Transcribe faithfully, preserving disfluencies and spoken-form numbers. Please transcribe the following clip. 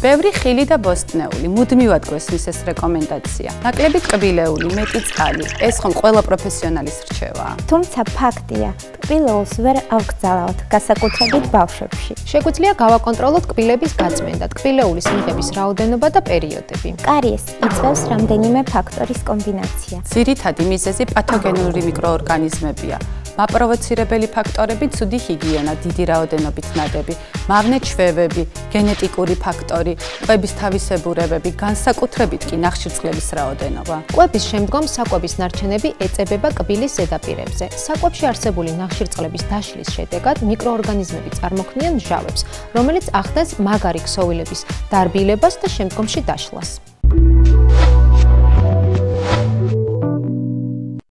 ბევრი ხილი და ბოსტნეული, მუდმივად გვესმის ეს რეკომენდაცია. ნაკლები ტკბილეული, მეტი წყალი, ეს ხომ ყველა პროფესიონალის რჩევაა. თუმცა ფაქტია, ტკბილეულს ვერ ავკრძალავთ, განსაკუთრებით ბავშვებში. შეგვიძლია გავაკონტროლოთ ტკბილების გაწმენდა, ტკბილეულის მიღების რაოდენობა და პერიოდები. კარიესს იწვევს რამდენიმე ფაქტორის კომბინაცია. ძირითადი მიზეზი პათოგენური მიკროორგანიზმებია. მაპროვოცირებელი ფაქტორები, ცუდი ჰიგიენა, დიდი რაოდენობით ნადები, მავნე-ჩვევები, გენეტიკური ფაქტორი, კვების თავისებურებები, განსაკუთრებით კი ნახშირწყლების რაოდენობა. კვების შემდგომ საკვების ნარჩენები ეწებება კბილის ზედაპირებზე. საკვებში არსებული ნახშირწყლების დაშლის შედეგად მიკროორგანიზმები წარმოქმნიან მჟავებს, რომელიც ახდენს მაგარი ქსოვილების დარბილებას და შემდგომში დაშლას.